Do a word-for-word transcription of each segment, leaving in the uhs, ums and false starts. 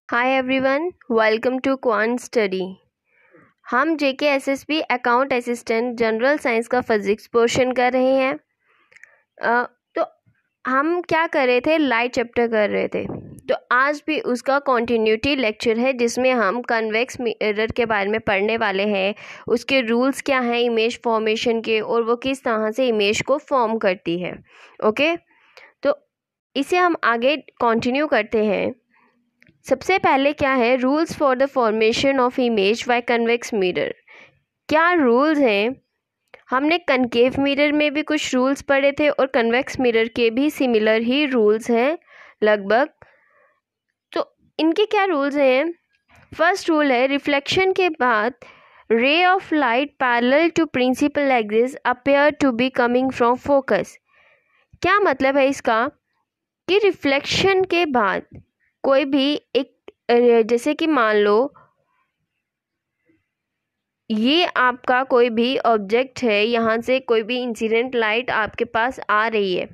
Hi everyone, welcome to Quant Study. हम JK SSB account assistant general science का physics portion कर रहे हैं। अ, तो हम क्या कर रहे थे, लाइट चैप्टर कर रहे थे। तो आज भी उसका कॉन्टिन्यूटी लेक्चर है जिसमें हम कन्वेक्स मिरर के बारे में पढ़ने वाले हैं। उसके रूल्स क्या हैं इमेज फॉर्मेशन के, और वो किस तरह से इमेज को फॉर्म करती है। ओके, तो इसे हम आगे कंटिन्यू करते हैं। सबसे पहले क्या है, rules for the formation of image by convex mirror. क्या रूल्स हैं? हमने कनकेव मिरर में भी कुछ रूल्स पढ़े थे और कन्वेक्स मिरर के भी सिमिलर ही रूल्स हैं लगभग। तो इनके क्या रूल्स हैं? फर्स्ट रूल है, रिफ्लेक्शन के बाद ray of light parallel to principal axis appear to be coming from focus. क्या मतलब है इसका कि रिफ्लेक्शन के बाद कोई भी एक, जैसे कि मान लो ये आपका कोई भी ऑब्जेक्ट है, यहाँ से कोई भी इंसिडेंट लाइट आपके पास आ रही है।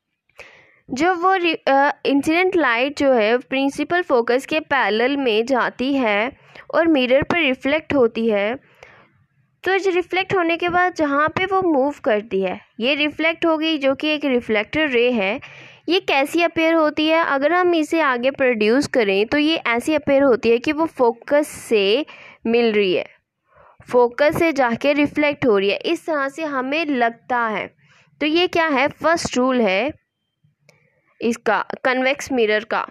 जब वो इंसिडेंट लाइट जो है प्रिंसिपल फोकस के पैरेलल में जाती है और मिरर पर रिफ्लेक्ट होती है, तो रिफ्लेक्ट होने के बाद जहाँ पे वो मूव करती है, ये रिफ्लेक्ट होगी जो कि एक रिफ्लेक्टर रे है। ये कैसी अपीयर होती है? अगर हम इसे आगे प्रोड्यूस करें तो ये ऐसी अपीयर होती है कि वो फोकस से मिल रही है, फोकस से जाके रिफ्लेक्ट हो रही है, इस तरह से हमें लगता है। तो ये क्या है, फर्स्ट रूल है इसका कन्वेक्स मिरर का।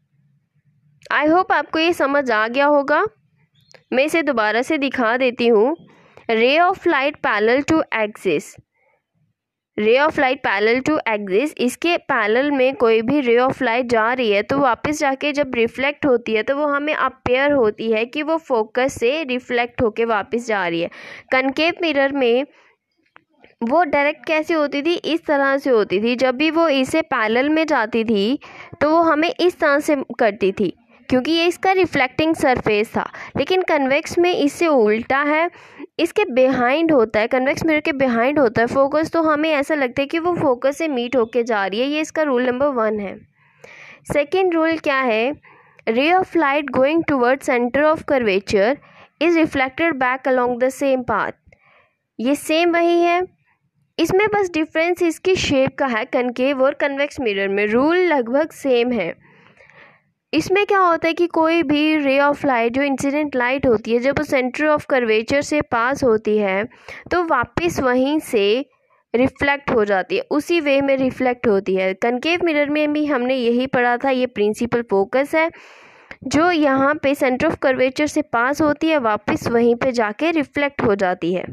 आई होप आपको ये समझ आ गया होगा। मैं इसे दोबारा से दिखा देती हूँ। Ray of light parallel to axis, ray of light parallel to axis, इसके पैरेलल में कोई भी रे ऑफ लाइट जा रही है तो वापस जाके जब रिफ्लेक्ट होती है तो वो हमें अपीयर होती है कि वो फोकस से रिफ्लेक्ट होके वापस जा रही है। कनकेव मिरर में वो डायरेक्ट कैसे होती थी, इस तरह से होती थी। जब भी वो इसे पैरेलल में जाती थी तो वो हमें इस तरह से करती थी क्योंकि ये इसका रिफ्लेक्टिंग सरफेस था। लेकिन कन्वेक्स में इससे उल्टा है, इसके बिहाइंड होता है, कन्वेक्स मिरर के बिहाइंड होता है फोकस, तो हमें ऐसा लगता है कि वो फोकस से मीट होके जा रही है। ये इसका रूल नंबर वन है। सेकेंड रूल क्या है, ray of light going toward centre of curvature is reflected back along the same path. ये सेम वही है, इसमें बस डिफरेंस इसकी शेप का है। कनकेव और कन्वेक्स मिरर में रूल लगभग सेम है। इसमें क्या होता है कि कोई भी रे ऑफ लाइट जो इंसिडेंट लाइट होती है, जब वो सेंटर ऑफ कर्वेचर से पास होती है तो वापस वहीं से रिफ्लेक्ट हो जाती है, उसी वे में रिफ्लेक्ट होती है। कनकेव मिरर में भी हमने यही पढ़ा था। ये प्रिंसिपल फोकस है जो यहाँ पे सेंटर ऑफ कर्वेचर से पास होती है, वापस वहीं पे जाके रिफ्लेक्ट हो जाती है।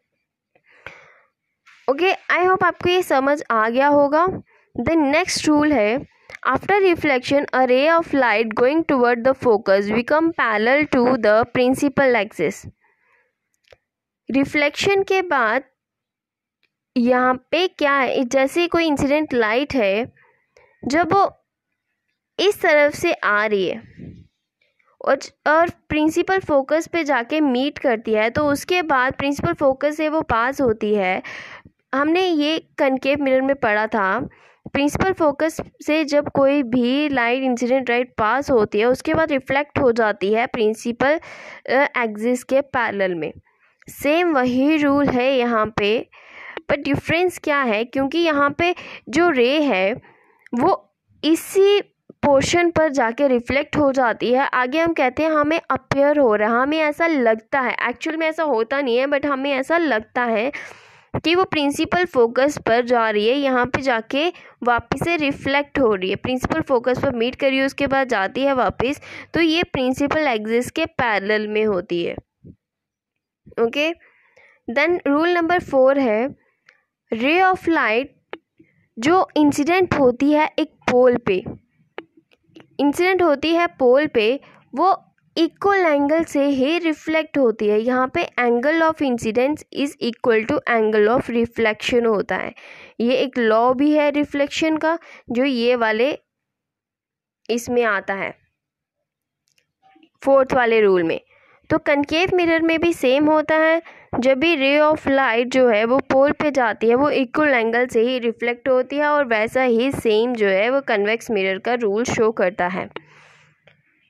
ओके, आई होप आपको ये समझ आ गया होगा। द नेक्स्ट रूल है, after reflection a ray of light going toward the focus become parallel to the principal axis। Reflection के बाद यहाँ पे क्या है, जैसे कोई इंसिडेंट लाइट है, जब वो इस तरफ से आ रही है और और प्रिंसिपल फोकस पे जाके मीट करती है, तो उसके बाद प्रिंसिपल फोकस से वो पास होती है। हमने ये कनकेव मिरर में पढ़ा था, प्रिंसिपल फोकस से जब कोई भी लाइट इंसिडेंट लाइट पास होती है उसके बाद रिफ्लेक्ट हो जाती है प्रिंसिपल एक्सिस के पैरेलल में। सेम वही रूल है यहाँ पे, पर डिफरेंस क्या है, क्योंकि यहाँ पे जो रे है वो इसी पोर्शन पर जाके रिफ्लेक्ट हो जाती है। आगे हम कहते हैं हमें अपीयर हो रहा है, हमें ऐसा लगता है, एक्चुअल में ऐसा होता नहीं है बट हमें ऐसा लगता है कि वो प्रिंसिपल फोकस पर जा रही है, यहाँ पे जाके वापस से रिफ्लेक्ट हो रही है, प्रिंसिपल फोकस पर मीट कर रही है, उसके बाद जाती है वापस, तो ये प्रिंसिपल एक्सिस के पैरेलल में होती है। Okay, then rule number four है, रे ऑफ लाइट जो इंसिडेंट होती है एक पोल पे, इंसिडेंट होती है पोल पे, वो इक्वल एंगल से ही रिफ्लेक्ट होती है। यहाँ पे angle of incidence is equal to angle of reflection होता है। ये एक लॉ भी है रिफ्लेक्शन का जो ये वाले इसमें आता है फोर्थ वाले रूल में। तो कनकेव मिरर में भी सेम होता है, जब भी रे ऑफ लाइट जो है वो पोल पे जाती है वो इक्वल एंगल से ही रिफ्लेक्ट होती है, और वैसा ही सेम जो है वो कन्वेक्स मिरर का रूल शो करता है।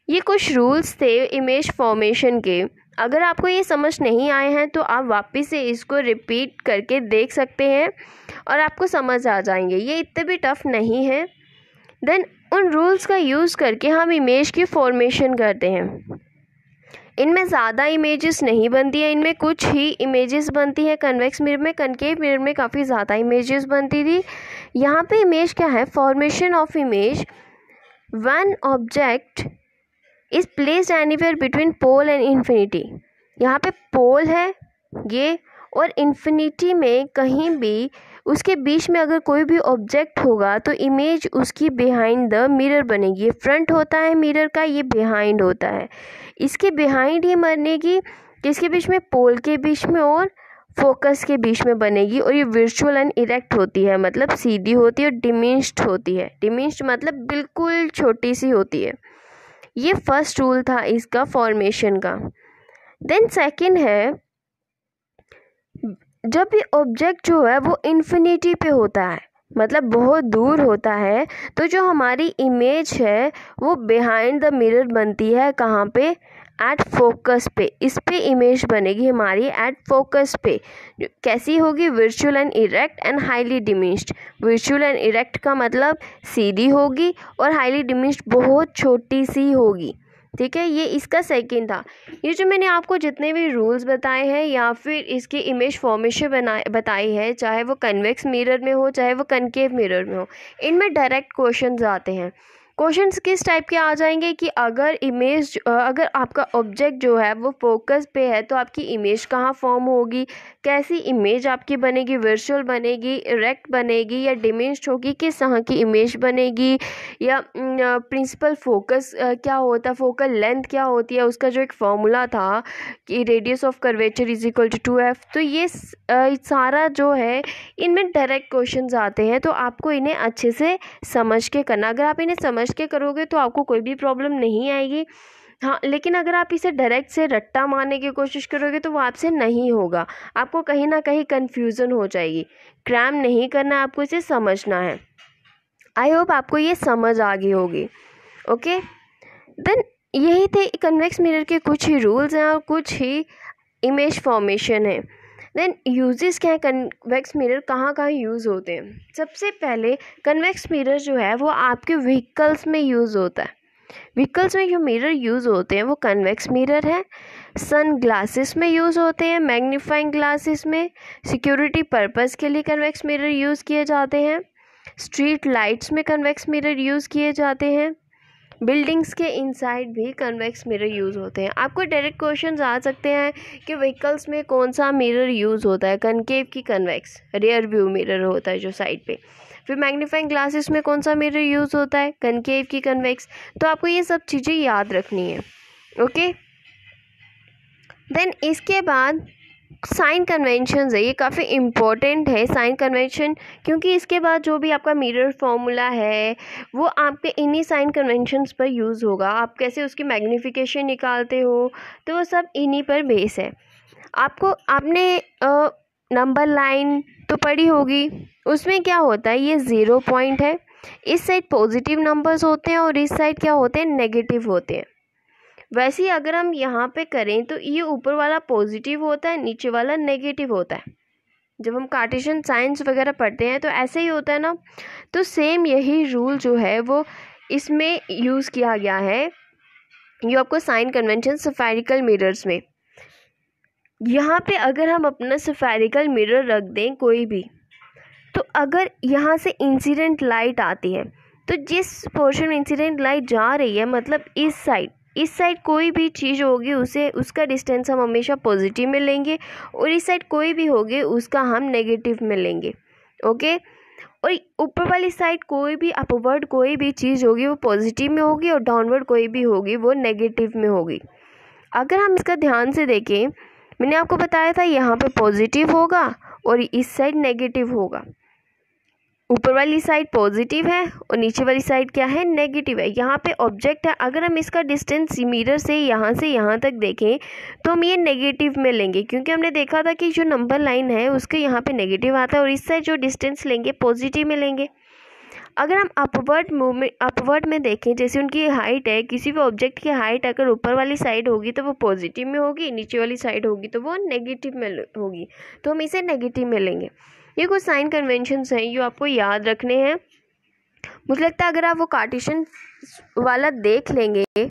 ये कुछ रूल्स थे इमेज फॉर्मेशन के। अगर आपको ये समझ नहीं आए हैं तो आप वापस से इसको रिपीट करके देख सकते हैं और आपको समझ आ जाएंगे, ये इतने भी टफ नहीं है। देन उन रूल्स का यूज़ करके हम इमेज की फॉर्मेशन करते हैं। इनमें ज़्यादा इमेजेस नहीं बनती है, इनमें कुछ ही इमेजेस बनती है। कन्वेक्स मिरर में, कनकेव मिरर में काफ़ी ज़्यादा इमेजेस बनती थी। यहाँ पे इमेज क्या है, formation of image one object is placed anywhere between pole and infinity. यहाँ पे पोल है ये, और इन्फिनिटी में कहीं भी उसके बीच में अगर कोई भी ऑब्जेक्ट होगा तो इमेज उसकी बिहाइंड द मिरर बनेगी। ये फ्रंट होता है मिरर का, ये बिहाइंड होता है। इसके बिहाइंड ही बनेगी, किसके बीच में, पोल के बीच में और फोकस के बीच में बनेगी। और ये वर्चुअल एंड इरेक्ट होती है, मतलब सीधी होती है और डिमिनिश्ड होती है। डिमिनिश्ड मतलब बिल्कुल छोटी सी होती है। ये फर्स्ट रूल था इसका फॉर्मेशन का। देन सेकंड है, जब भी ऑब्जेक्ट जो है वो इन्फिनिटी पे होता है, मतलब बहुत दूर होता है, तो जो हमारी इमेज है वो बिहाइंड द मिरर बनती है। कहाँ पे, एट फोकस पे। इस पे इमेज बनेगी हमारी एट फोकस पे। कैसी होगी, virtual and erect and highly diminished. Virtual and erect का मतलब सीधी होगी और हाईली डिमिनिश्ड बहुत छोटी सी होगी। ठीक है, ये इसका सेकंड था। ये जो मैंने आपको जितने भी रूल्स बताए हैं या फिर इसकी इमेज फॉर्मेशन बनाए बताई है, चाहे वो कन्वेक्स मिरर में हो चाहे वो कनकेव मिरर में हो, इनमें डायरेक्ट क्वेश्चंस आते हैं। क्वेश्चंस किस टाइप के आ जाएंगे कि अगर इमेज अगर आपका ऑब्जेक्ट जो है वो फोकस पे है तो आपकी इमेज कहाँ फॉर्म होगी, कैसी इमेज आपकी बनेगी, वर्चुअल बनेगी, इरेक्ट बनेगी या डिमिनिश्ड होगी, किस तरह की इमेज बनेगी, या प्रिंसिपल फोकस क्या होता है, फोकल लेंथ क्या होती है, उसका जो एक फॉर्मूला था कि radius of curvature is equal to two F. तो ये सारा जो है इनमें डायरेक्ट क्वेश्चंस आते हैं, तो आपको इन्हें अच्छे से समझ के करना। अगर आप इन्हें समझ के करोगे तो आपको कोई भी प्रॉब्लम नहीं आएगी। हाँ, लेकिन अगर आप इसे डायरेक्ट से रट्टा मारने की कोशिश करोगे तो वो आपसे नहीं होगा, आपको कहीं ना कहीं कन्फ्यूज़न हो जाएगी। क्रैम नहीं करना, आपको इसे समझना है। आई होप आपको ये समझ आ गई होगी। ओके, देन यही थे कन्वेक्स मिरर के कुछ ही रूल्स हैं और कुछ ही इमेज फॉर्मेशन है। देन यूजेस क्या है, कन्वेक्स मिरर कहाँ कहाँ यूज़ होते हैं। सबसे पहले कन्वेक्स मिरर जो है वो आपके व्हीकल्स में यूज़ होता है। व्हीकल्स में जो मिरर यूज़ होते हैं वो कन्वेक्स मिरर है। सन ग्लासेस में यूज़ होते हैं, मैग्नीफाइंग ग्लासेस में, सिक्योरिटी पर्पस के लिए कन्वेक्स मिरर यूज़ किए जाते हैं, स्ट्रीट लाइट्स में कन्वेक्स मिरर यूज़ किए जाते हैं, बिल्डिंग्स के इनसाइड भी कन्वेक्स मिरर यूज़ होते हैं। आपको डायरेक्ट क्वेश्चंस आ सकते हैं कि व्हीकल्स में कौन सा मिरर यूज़ होता है, कनकेव की कन्वेक्स, रियर व्यू मिरर होता है जो साइड पे। फिर मैग्नीफाइंग ग्लासेस में कौन सा मिरर यूज़ होता है, कनकेव की कन्वेक्स। तो आपको ये सब चीज़ें याद रखनी है। ओके, देन इसके बाद साइन कन्वेंशन है, ये काफ़ी इम्पोर्टेंट है साइन कन्वेंशन, क्योंकि इसके बाद जो भी आपका मिरर फॉर्मूला है वो आपके इन्हीं साइन कन्वेंशंस पर यूज़ होगा। आप कैसे उसकी मैग्नीफिकेशन निकालते हो तो वो सब इन्हीं पर बेस है। आपको आपने नंबर लाइन तो पढ़ी होगी, उसमें क्या होता है, ये ज़ीरो पॉइंट है, इस साइड पॉजिटिव नंबर्स होते हैं और इस साइड क्या होते हैं, नेगेटिव होते हैं। वैसे ही अगर हम यहाँ पे करें तो ये ऊपर वाला पॉजिटिव होता है, नीचे वाला नेगेटिव होता है। जब हम कार्टेशियन साइंस वगैरह पढ़ते हैं तो ऐसे ही होता है ना। तो सेम यही रूल जो है वो इसमें यूज़ किया गया है। ये आपको साइन कन्वेंशन स्फेरिकल मिरर्स में, यहाँ पे अगर हम अपना स्फेरिकल मिरर रख दें कोई भी, तो अगर यहाँ से इंसिडेंट लाइट आती है तो जिस पोर्शन में इंसिडेंट लाइट जा रही है, मतलब इस साइड इस साइड कोई भी चीज़ होगी उसे उसका डिस्टेंस हम हमेशा पॉजिटिव में लेंगे, और इस साइड कोई भी होगी उसका हम नेगेटिव में लेंगे। ओके, और ऊपर वाली साइड कोई भी अपवर्ड कोई भी चीज़ होगी वो पॉजिटिव में होगी और डाउनवर्ड कोई भी होगी वो नेगेटिव में होगी। अगर हम इसका ध्यान से देखें, मैंने आपको बताया था यहाँ पे पॉजिटिव होगा और इस साइड नेगेटिव होगा। ऊपर वाली साइड पॉजिटिव है और नीचे वाली साइड क्या है, नेगेटिव है। यहाँ पे ऑब्जेक्ट है, अगर हम इसका डिस्टेंस मिरर से यहाँ से यहाँ तक देखें तो हम ये नेगेटिव में लेंगे, क्योंकि हमने देखा था कि जो नंबर लाइन है उसके यहाँ पे नेगेटिव आता है और इस साइड जो डिस्टेंस लेंगे पॉजिटिव में लेंगे। अगर हम अपवर्ड मूवमेंट अपवर्ड में देखें, जैसे उनकी हाइट है, किसी भी ऑब्जेक्ट की हाइट अगर ऊपर वाली साइड होगी तो वो पॉजिटिव में होगी, नीचे वाली साइड होगी तो वो नेगेटिव में होगी, तो हम इसे नेगेटिव में लेंगे। ये कुछ साइन कन्वेंशंस हैं जो आपको याद रखने हैं। मुझे लगता है अगर आप वो कार्टेशियन वाला देख लेंगे